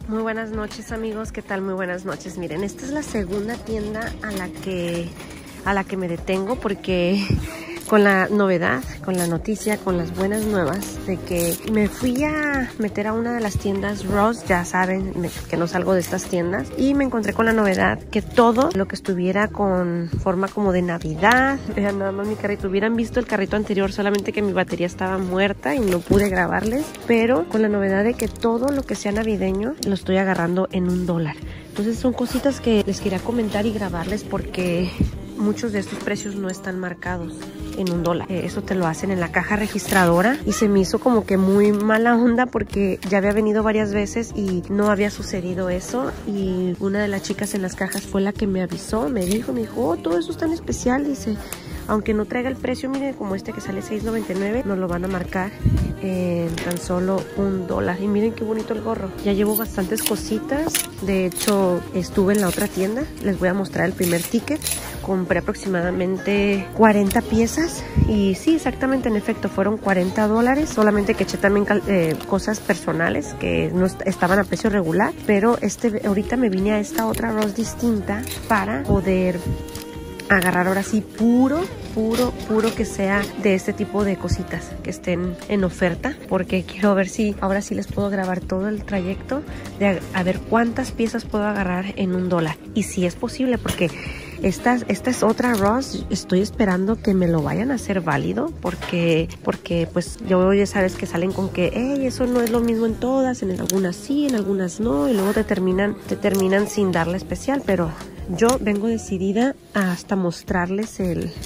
Muy buenas noches, amigos, ¿qué tal? Muy buenas noches. Miren, esta es la segunda tienda a la que me detengo porque con la novedad, con la noticia, con las buenas nuevas de que me fui a meter a una de las tiendas Ross, ya saben que no salgo de estas tiendas, y me encontré con la novedad que todo lo que estuviera con forma como de Navidad, vean nada más mi carrito, hubieran visto el carrito anterior, solamente que mi batería estaba muerta y no pude grabarles, pero con la novedad de que todo lo que sea navideño lo estoy agarrando en $1. Entonces son cositas que les quería comentar y grabarles porque muchos de estos precios no están marcados en $1. Eso te lo hacen en la caja registradora y se me hizo como que muy mala onda porque ya había venido varias veces y no había sucedido eso, y una de las chicas en las cajas fue la que me avisó, me dijo, oh, todo eso es tan especial, dice, aunque no traiga el precio, miren, como este que sale $6.99, nos lo van a marcar en tan solo $1. Y miren qué bonito el gorro. Ya llevo bastantes cositas. De hecho, estuve en la otra tienda. Les voy a mostrar el primer ticket. Compré aproximadamente 40 piezas. Y sí, exactamente, en efecto, fueron $40. Solamente que eché también cosas personales que no estaban a precio regular. Pero ahorita me vine a esta otra Ross distinta para poder agarrar ahora sí puro que sea de este tipo de cositas que estén en oferta, porque quiero ver si ahora sí les puedo grabar todo el trayecto de a ver cuántas piezas puedo agarrar en $1, y si es posible, porque esta es otra Ross, estoy esperando que me lo vayan a hacer válido, porque pues yo ya sabes que salen con que eso no es lo mismo en todas, en algunas sí, en algunas no, y luego te terminan sin darle especial, pero yo vengo decidida a hasta mostrarles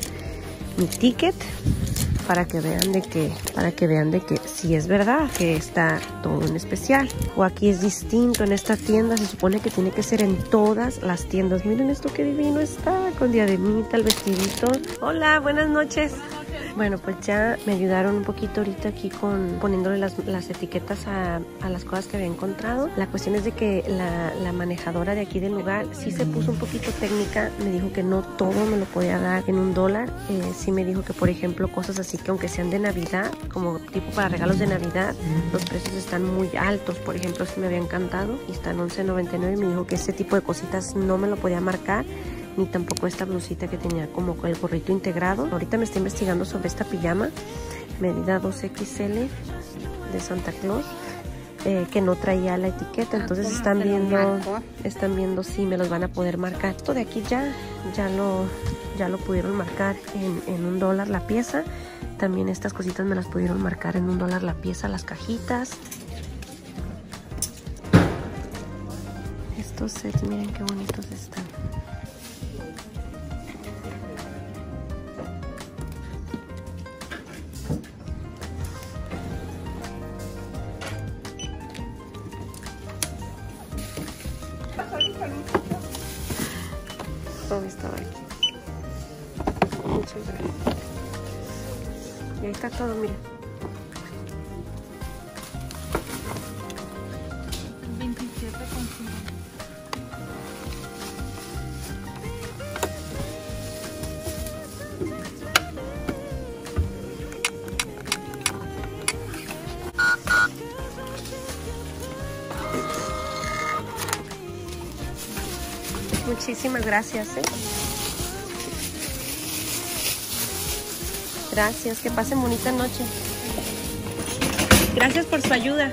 mi ticket para que vean de que sí es verdad que está todo en especial, o aquí es distinto en esta tienda. Se supone que tiene que ser en todas las tiendas. Miren esto qué divino está, con diademita, el vestidito. Hola, buenas noches. Bueno, pues ya me ayudaron un poquito ahorita aquí con poniéndole las etiquetas a las cosas que había encontrado. La cuestión es de que la manejadora de aquí del lugar sí se puso un poquito técnica. Me dijo que no todo me lo podía dar en $1. Sí me dijo que, por ejemplo, cosas así que aunque sean de Navidad, como tipo para regalos de Navidad, los precios están muy altos. Por ejemplo, este me había encantado y está en $11.99. Me dijo que ese tipo de cositas no me lo podía marcar, ni tampoco esta blusita que tenía como el gorrito integrado. Ahorita me estoy investigando sobre esta pijama, medida 2XL de Santa Claus, que no traía la etiqueta. Entonces están viendo si me los van a poder marcar. Esto de aquí ya lo pudieron marcar en $1 la pieza. También estas cositas me las pudieron marcar en $1 la pieza, las cajitas. Estos sets, miren qué bonitos están. Todo estaba aquí. Muchas gracias. Y ahí está todo, mira. 27,5. Muchísimas gracias, Gracias, que pasen bonita noche. Gracias por su ayuda.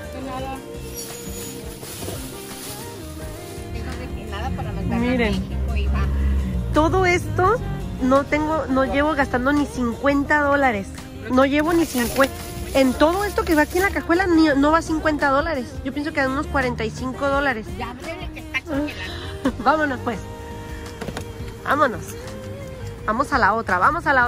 Miren, todo esto no llevo gastando ni $50. No llevo ni 50. En todo esto que va aquí en la cajuela no va $50. Yo pienso que dan unos $45. Ya hablé que está congelado. Vámonos pues. Vámonos. Vamos a la otra.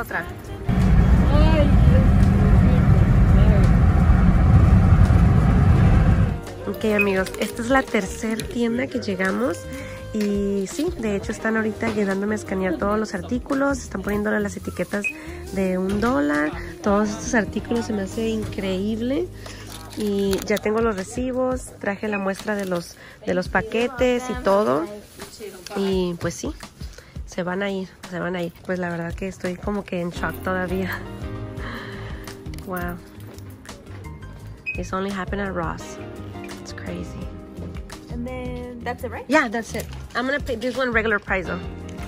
Ok, amigos, esta es la tercera tienda que llegamos. Y sí, de hecho están ahorita ayudándome a escanear todos los artículos. Están poniéndole las etiquetas de $1. Todos estos artículos se me hace increíble. Y ya tengo los recibos, traje la muestra de los paquetes y todo. Y pues sí, se van a ir. Pues la verdad que estoy como que en shock todavía. Wow. This only happened at Ross. It's crazy. And then that's it, right? Yeah, that's it. I'm gonna pay this one regular price though.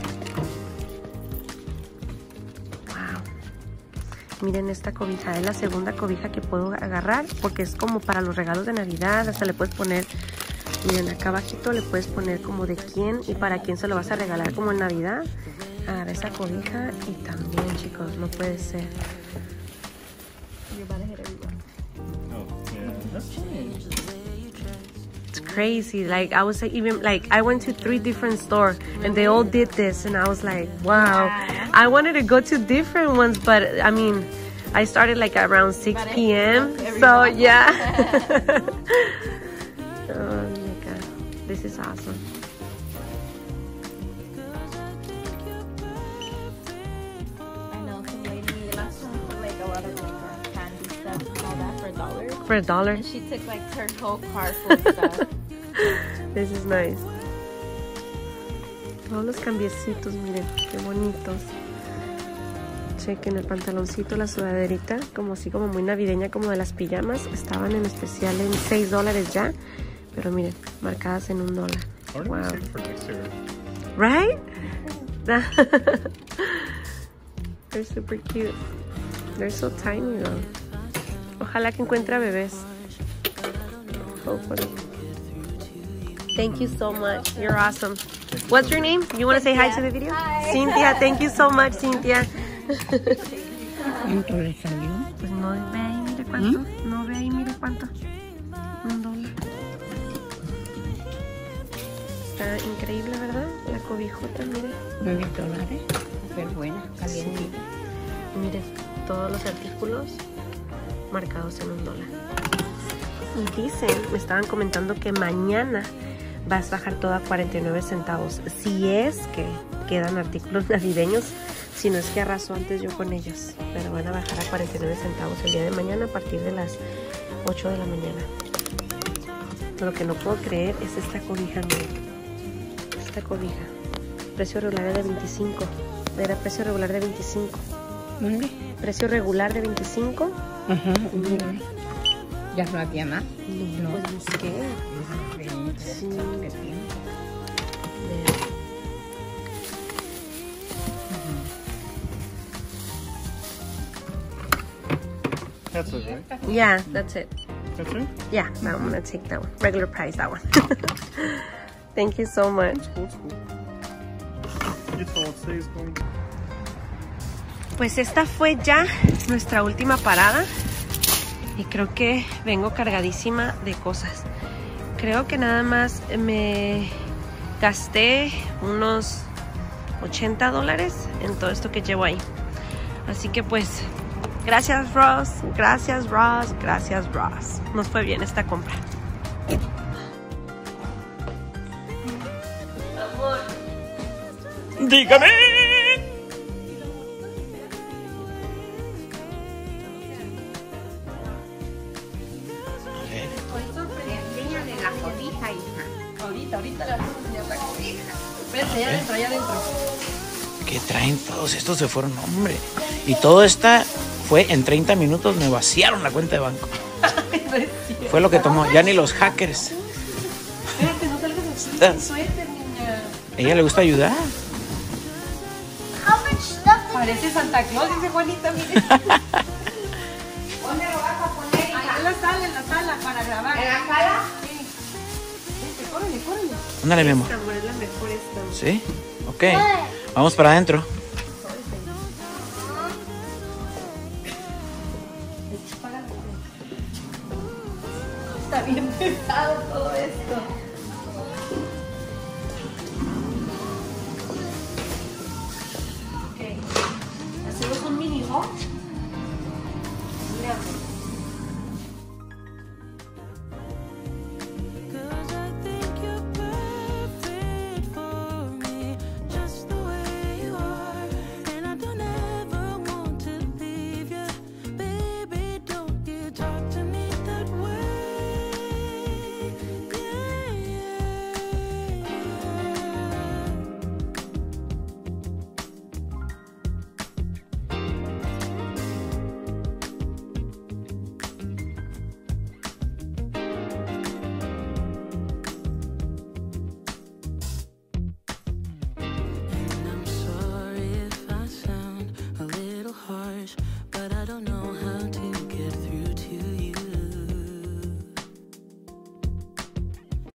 Wow. Miren esta cobija, es la segunda cobija que puedo agarrar porque es como para los regalos de Navidad. Hasta le puedes poner, miren acá abajito le puedes poner como de quién y para quién se lo vas a regalar como en Navidad. Agarra esa cobija y también, chicos, no puede ser. You're about to hit everyone. Oh, yeah, that's changed. It's crazy. Like I was even like I went to 3 different stores and they all did this and I was like, wow. Yeah. I wanted to go to different ones, but I mean, I started like around 6 p.m. So yeah. Oh my god, this is awesome. I know some lady last time took like a lot of like candy stuff and all that for $1. For $1. And she took like her whole car full of stuff. This is nice. Todos los cambiecitos, miren, qué bonitos. Chequen el pantaloncito, la sudaderita, como así como muy navideña, como de las pijamas. Estaban en especial en $6 ya. Pero miren, marcadas en $1. Wow. Right? They're super cute. They're so tiny though. Ojalá que encuentre bebés. Hopefully. Thank you so much. You're awesome. What's your name? You want to say hi to the video? Hi. Cynthia, thank you so much, Cynthia. ¿Cuánto le salió? Pues no ve ahí, mire cuánto. No ve ahí, mire cuánto. $1. Está increíble, ¿verdad? La cobijota, mire. $9. Súper buena, calientita. Mire, todos los artículos marcados en $1. Y dicen, me estaban comentando que mañana vas a bajar todo a 49 centavos. Si es que quedan artículos navideños, si no es que arrasó antes yo con ellos. Pero van a bajar a 49 centavos el día de mañana a partir de las 8 de la mañana. Lo que no puedo creer es esta cobija, miren. Esta cobija. Precio regular de 25. Era precio regular de 25. ¿Dónde? Precio regular de 25. Ajá, mira. ¿Ya no había más? No, pues busqué. Sí. Vean. That's it, right? Yeah, that's it. That's right? Yeah, I'm gonna take that one. Regular price, that one. Thank you so much. Cool, it's cool. You told it stays going. Pues esta fue ya nuestra última parada y creo que vengo cargadísima de cosas. Creo que nada más me gasté unos $80 en todo esto que llevo ahí. Así que pues, gracias Ross, gracias Ross, gracias Ross. Nos fue bien esta compra. ¡Dígame! ¿Qué traen todos estos? Se fueron, hombre. Y todo esta fue en 30 minutos, me vaciaron la cuenta de banco. Fue lo que tomó, ya ni los hackers. Espérate, no salgas así. Suéter, niña. ¿A ella le gusta ayudar? Parece Santa Claus, dice Juanita, mire. ¿Dónde lo vas a poner? Ahí en la sala, para grabar. ¿En la sala? Sí. Córrele. Ándale, mi amor. Esta, amor, es la mejor esta. ¿Sí? Ok. Vamos para adentro.